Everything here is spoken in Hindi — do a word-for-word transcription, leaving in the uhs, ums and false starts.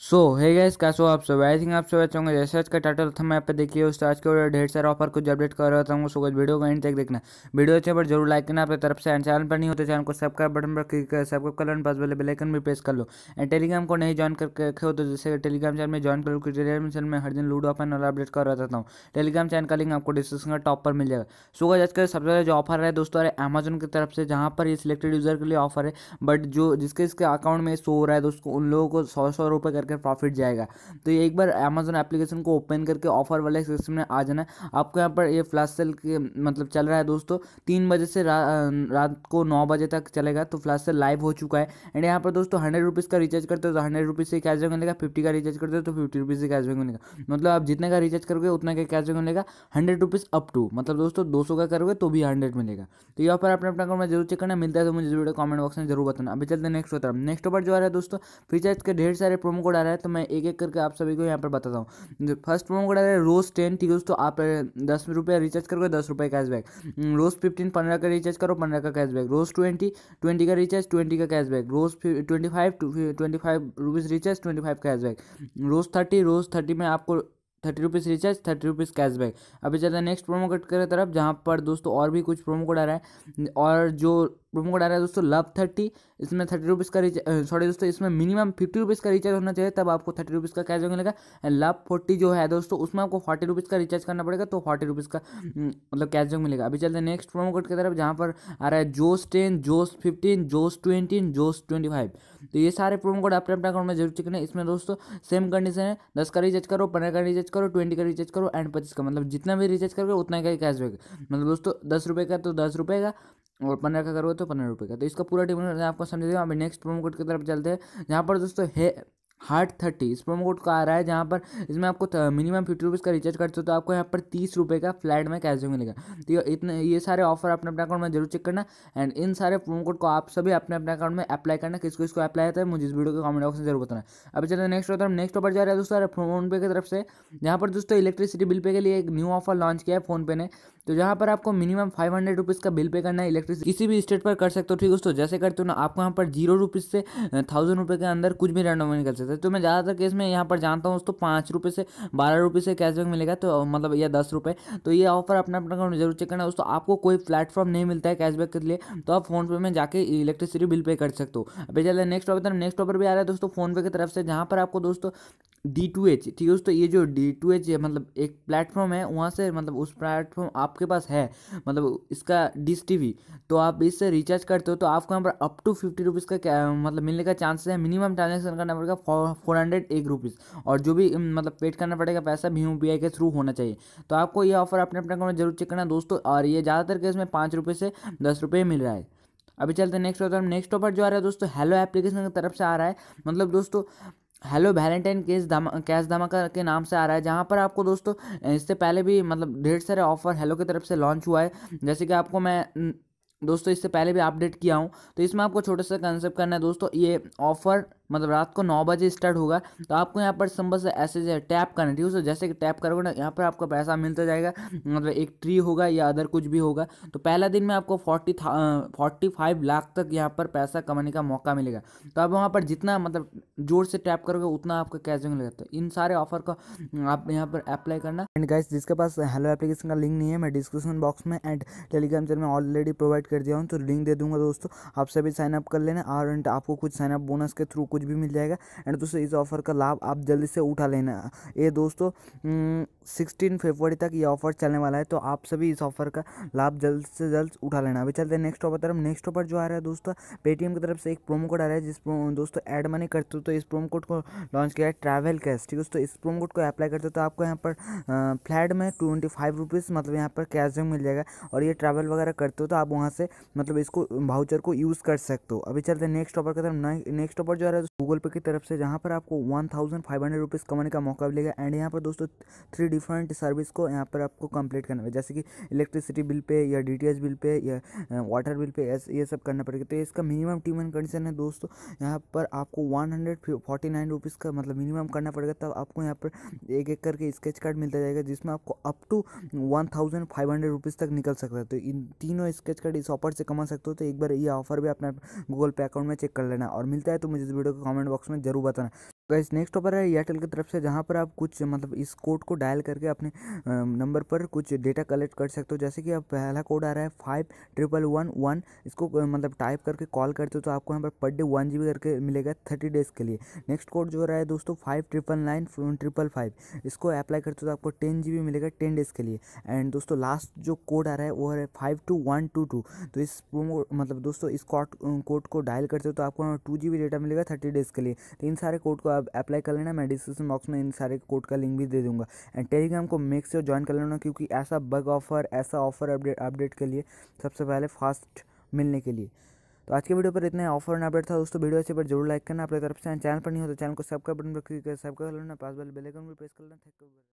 सो है गाइस, कैसे हो आप सब। आई थिंक आप सब अच्छे होंगे। जैसे आज का टाइटल था मैं यहाँ पे देखिए उस आज के ऊपर ढेर सारा ऑफर कुछ अपडेट कर रहा था। सो कुछ वीडियो को एंड तक देखना। वीडियो अच्छे पर जरूर लाइक करना अपनी तरफ से। एंड चैनल पर नहीं होते चैनल को सब्सक्राइब बटन पर क्लिक कर सब्सक्राइब कर लो, पास वाले बेल आइकन भी प्रेस कर लो। एंड टेलीग्राम को नहीं ज्वाइन करके रखे हो तो जैसे टेलीग्राम चैनल में ज्वाइन कर लो, क्योंकि टेलीग्राम चैनल में हर दिन लूडो ओपन और अपडेट कर रहता हूँ। टेलीग्राम चैनल का लिंक आपको डिस्क्रिप्शन का टॉप पर मिल जाएगा। सो गाइस, आज का सबसे ज़्यादा जो ऑफर है दोस्तों अमेजोन की तरफ से, जहाँ पर ये सिलेक्टेड यूजर के लिए ऑफर है। बट जो जिसके इसके अकाउंट में शो हो रहा है दोस्तों, उन लोगों को सौ सौ रुपये करके प्रॉफिट जाएगा। तो ये एक बार अमेजोन एप्लीकेशन को ओपन करके ऑफर वाले सिस्टम में आ जाना। आपको यहाँ पर ये फ्लैश सेल के मतलब चल रहा है दोस्तों, तीन बजे से रा, रात को नौ बजे तक चलेगा। तो फ्लैश सेल लाइव हो चुका है। एंड यहाँ पर दोस्तों हंड्रेड रुपीज़ का रिचार्ज करते हो तो हंड्रेड रुपीज़ से कैशबैक मिलेगा, फिफ्टी का रिचार्ज करते हो तो फिफ्टी रुपीज़ से कैशबैक मिलेगा। मतलब आप जितने का रिचार्ज करोगे उतना का कैशबैक मिलेगा। हंड्रेड रुपीज़ अप टू, मतलब दोस्तों दो सौ का करोगे तो भी हंड्रेड मिलेगा। तो यहाँ पर अपने अपना अकाउंट में जरूर चेक करना। मिलता है तो मुझे वीडियो कमेंट बॉक्स में जरूर बताना। अभी चलते हैं नेक्स्ट होता है। नेक्स्ट पर जो आ रहा है दोस्तों, फ्रीचार्ज के ढेर सारे प्रोमो कोड आ रहा है, तो मैं एक एक करके आप सभी को यहाँ पर बताता हूँ। फर्स्ट प्रोमो कोड आ रहा है रोज टेन। ठीक है दोस्तों, आप दस रुपये रिचार्ज करोगे दस रुपये कैशबैक। रोज फिफ्टीन, पंद्रह का रिचार्ज करो पंद्रह का कैशबैक। रोज ट्वेंटी, ट्वेंटी का रिचार्ज ट्वेंटी का cashback. Rose twenty five, twenty five rupees recharge twenty five cashback. Rose thirty, rose thirty में आपको thirty rupees recharge thirty rupees cashback. अभी चलते हैं नेक्स्ट प्रोमो कोड की तरफ, जहाँ पर दोस्तों और भी कुछ प्रोमो कोड आ रहा है। और जो प्रोमो कोड आ रहा है दोस्तों लव थर्टी, इसमें थर्टी रुपीज़ का रिचार्ज, सॉरी दोस्तों इसमें मिनिमम फिफ्टी रुपीज़ का रिचार्ज होना चाहिए, तब आपको थर्टी रुपीज़ का कैशबैक मिलेगा। एंड लव फोर्टी जो है दोस्तों, उसमें आपको फोर्टी रुपीज़ का रिचार्ज करना पड़ेगा, तो फोर्टी रुपीज़ का मतलब कैशबैक मिलेगा। अभी चलते हैं नेक्स्ट प्रोमो कोड की तरफ, जहाँ पर आ रहा है जोस टेन, जोस फिफ्टीन, जोस ट्वेंटी, जोस ट्वेंटी फाइव। तो ये सारे प्रोमो कोड अपने अपने अकाउंट में जरूर चेक करना। इसमें दोस्तों सेम कंडीशन है, दस का रिचार्ज करो, पंद्रह का रिचार्ज करो, ट्वेंटी का रिचार्ज करो एंड पच्चीस का, मतलब जितना भी रिचार्ज करोगे उतना का ही कैशबैक। मतलब दोस्तों दस रुपये का तो दस रुपये का, और पंद्रह का करोगे तो पंद्रह रुपये का। तो इसका पूरा डिफरेंस आपको समझ देगा। अभी नेक्स्ट प्रोमो कोड की तरफ चलते हैं, जहाँ पर दोस्तों है हार्ट थर्टी। इस प्रोमो कोड का आ रहा है, जहाँ पर इसमें आपको मिनिमम फिफ्टी रुपीज़ का रिचार्ज करते हो तो आपको यहाँ पर तीस रुपये का फ्लैट में कैशबैक मिलेगा। तो ये इतने ये सारे ऑफर अपने अपने अकाउंट में जरूर चेक करना। एंड इन सारे प्रोमो कोड को आप सभी अपने अपने अकाउंट में अप्लाई करना। किसको इसको अप्लाई होता है मुझे इस वीडियो के कमेंट बॉक्स में जरूर बताना। अभी चलते हैं नेक्स्ट होता है। नेक्स्ट ऑफर जा रहा है दोस्तों फोन पे की तरफ से, जहाँ पर दोस्तों इलेक्ट्रिसिटी बिल पे के लिए एक न्यू ऑफर लॉन्च किया है फोन पे ने। तो जहाँ पर आपको मिनिमम फाइव हंड्रेड रुपीज़ का बिल पे करना है इलेक्ट्रिसिटी, किसी भी स्टेट पर कर सकते हो। ठीक है दोस्तों, जैसे करते हो ना, आपको यहाँ पर जीरो रुपीज़ से थाउजेंड रुपये के अंदर कुछ भी रैंडम निकल सकता है। तो मैं ज़्यादातर केस में यहाँ पर जानता हूँ दोस्तों पाँच रुपये से बारह रुपये से कैशबैक मिलेगा, तो मतलब या दस रुपये। तो ये ऑफर अपना अपना अकाउंट जरूर चेक करना दोस्तों। आपको कोई प्लेटफॉर्म नहीं मिलता है कैशबैक के लिए, तो आप फोन पे में जाके इलेक्ट्रिसिटी बिल पे कर सकते हो। अभी चलिए नेक्स्ट ऑफर, नेक्स्ट ऑफर भी आ रहा है दोस्तों फोन पे की तरफ से, जहाँ पर आपको दोस्तों डी टू एच, ठीक है दोस्तों, ये जो डी टू एच मतलब एक प्लेटफॉर्म है, वहाँ से मतलब उस प्लेटफॉर्म आपके पास है, मतलब इसका डिश टीवी, तो आप इससे रिचार्ज करते हो तो आपको यहाँ पर अप टू फिफ्टी रुपीज़ का क्या मतलब मिलने का चांसेस है। मिनिमम ट्रांजेक्शन करना पड़ेगा फोर हंड्रेड एक रुपीज़, और जो भी मतलब पेड करना पड़ेगा पैसा भी यू पी आई के थ्रू होना चाहिए। तो आपको ये ऑफर अपने अपने अकाउंट में जरूर चेक करना दोस्तों। और ये ज़्यादातर केस में पाँच रुपये से दस रुपये मिल रहा है। अभी चलते हैं नेक्स्ट ऑफर। नेक्स्ट ऑफर जो आ रहा है दोस्तों हेलो एप्लीकेशन की तरफ से आ रहा है। मतलब दोस्तों हेलो वैलेंटाइन केस धमा कैश धमाका के नाम से आ रहा है, जहाँ पर आपको दोस्तों इससे पहले भी मतलब ढेर सारे ऑफर हेलो की तरफ से लॉन्च हुआ है। जैसे कि आपको मैं न, दोस्तों इससे पहले भी अपडेट किया हूँ। तो इसमें आपको छोटे से कंसेप्ट करना है दोस्तों। ये ऑफर मतलब रात को नौ बजे स्टार्ट होगा, तो आपको यहाँ पर सिंपल से ऐसे टैप करना है। ठीक है दोस्तों, जैसे कि टैप करोगे ना, यहाँ पर आपका पैसा मिलता जाएगा। मतलब एक ट्री होगा या अदर कुछ भी होगा। तो पहला दिन में आपको फोर्टी फोर्टी फाइव लाख तक यहाँ पर पैसा कमाने का मौका मिलेगा। तो आप वहाँ पर जितना मतलब जोर से टैप करोगे उतना आपका कैशबैक मिलेगा। तो इन सारे ऑफर का आप यहाँ पर अप्लाई करना। एंड गाइस, जिसके पास हेलो एप्लीकेशन का लिंक नहीं है, मैं डिस्क्रिप्शन बॉक्स में एंड टेलीग्राम चैनल में ऑलरेडी प्रोवाइड कर दिया हूँ, तो लिंक दे दूंगा दोस्तों। आप सभी साइन अप कर लेना, और आपको कुछ साइन अप बोनस के थ्रू कुछ भी मिल जाएगा। एंड दोस्तों इस ऑफर का लाभ आप जल्दी से उठा लेना। ये दोस्तों सिक्सटीन फरवरी तक ये ऑफर चलने वाला है, तो आप सभी इस ऑफर का लाभ जल्द से जल्द उठा लेना। अभी चलते हैं नेक्स्ट ऑफर तरफ। नेक्स्ट ऑफर जो आ रहा है दोस्तों पेटीएम की तरफ से एक प्रोमो कोड आ रहा है, जिस दोस्तों ऐड मनी करते हो तो इस प्रोमो कोड को लॉन्च किया है ट्रैवल कैश। ठीक है दोस्तों, इस प्रोमो कोड को अप्लाई करते हो तो आपको यहाँ पर फ्लैट में ट्वेंटी फाइव रुपीज़ मतलब यहाँ पर कैशबैक मिल जाएगा। और ये ट्रैवल वगैरह करते हो तो आप वहाँ से मतलब इसको वाउचर को यूज़ कर सकते हो। अभी चलते हैं नेक्स्ट ऑफर की तरफ। नेक्स्ट ऑफर जो आ रहा है गूगल पे की तरफ से, जहाँ पर आपको one thousand five hundred rupees कमाने का मौका मिलेगा। एंड यहाँ पर दोस्तों थ्री डिफरेंट सर्विस को यहाँ पर आपको कंप्लीट करना है, जैसे कि इलेक्ट्रिसिटी बिल पे या डीटीएच बिल पे या वाटर बिल पे, ये सब करना पड़ेगा। तो इसका मिनिमम टर्म एंड कंडीशन है दोस्तों, यहाँ पर आपको one hundred forty nine rupees का मतलब मिनिमम करना पड़ेगा, तब आपको यहाँ पर एक एक करके स्केच कार्ड मिलता जाएगा, जिसमें आपको up to one thousand five hundred rupees तक निकल सकता है। तो इन तीनों स्केच कार्ड इस ऑफर से कमा सकते हो। तो एक बार ये ऑफर भी अपना गूगल पे अकाउंट में चेक कर लेना। और मिलता है तो मुझे इस वीडियो को कमेंट बॉक्स में जरूर बताना। गाइस नेक्स्ट ऑफर है एयरटेल की तरफ से, जहाँ पर आप कुछ मतलब इस कोड को डायल करके अपने नंबर पर कुछ डेटा कलेक्ट कर सकते हो। जैसे कि अब पहला कोड आ रहा है फाइव ट्रिपल वन वन, इसको अ, मतलब टाइप करके कॉल करते हो तो आपको यहाँ पर per day one G B करके मिलेगा थर्टी डेज़ के लिए। नेक्स्ट कोड जो रहा है दोस्तों five triple nine triple five, इसको अप्लाई करते हो तो आपको टेन जी बी मिलेगा टेन डेज़ के लिए। एंड दोस्तों लास्ट जो कोड आ रहा है वो है five two one two two, तो इस प्रोमो मतलब दोस्तों इस कोड कोड को डायल करते हो तो आपको टू जी बी डेटा मिलेगा थर्टी डेज़ के लिए। तो इन सारे कोड को आप अप्लाई कर लेना, मैं डिस्क्रिप्शन बॉक्स में इन सारे कोड का लिंक भी दे दूंगा। एंड टेलीग्राम को मेक श्योर ज्वाइन कर लेना, क्योंकि ऐसा बग ऑफर ऐसा ऑफर अपडेट अपडेट के लिए सबसे पहले फास्ट मिलने के लिए। तो आज के वीडियो पर इतने ऑफर एंड अपडेट था दोस्तों। वीडियो अच्छे पर जरूर लाइक करना, अपनी तरफ से चैनल पर नहीं हो तो चैनल को सब्सक्राइब बटन पर क्लिक कर सब्सक्राइब कर लेना, पास वाले बेल आइकन भी प्रेस कर लेना। Thank you.